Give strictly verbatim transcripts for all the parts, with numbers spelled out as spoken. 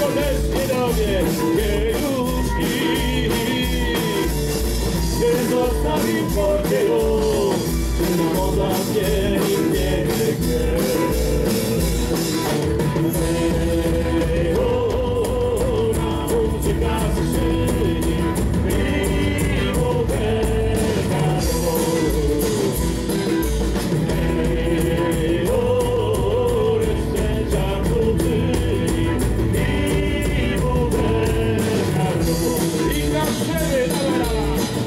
bolesnie dowie, gdzie już ich. Gdy zostawił portieru, czy na moda mnie nie wie. Hej, o, na muzyka skrzyni, mimo tego. Hej, o, resztę czasu czyni, mimo tego. I na siebie, dawaj,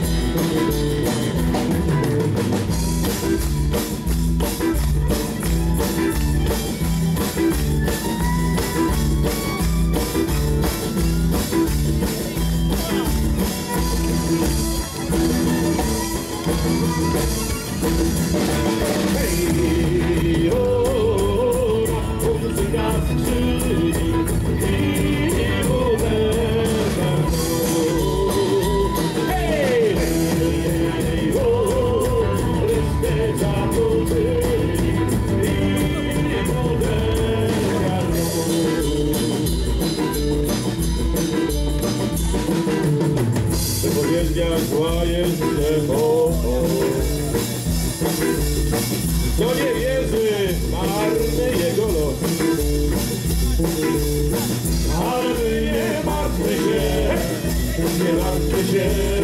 hej, o, na muzyka skrzyni, mimo tego. Hej, hej, o, resztę czasu czyni, mimo tego. Przepowiednia zła jest przepotą. Kto nie wierzy, marny jego los. Ale wy nie martwcie się, nie martwcie się.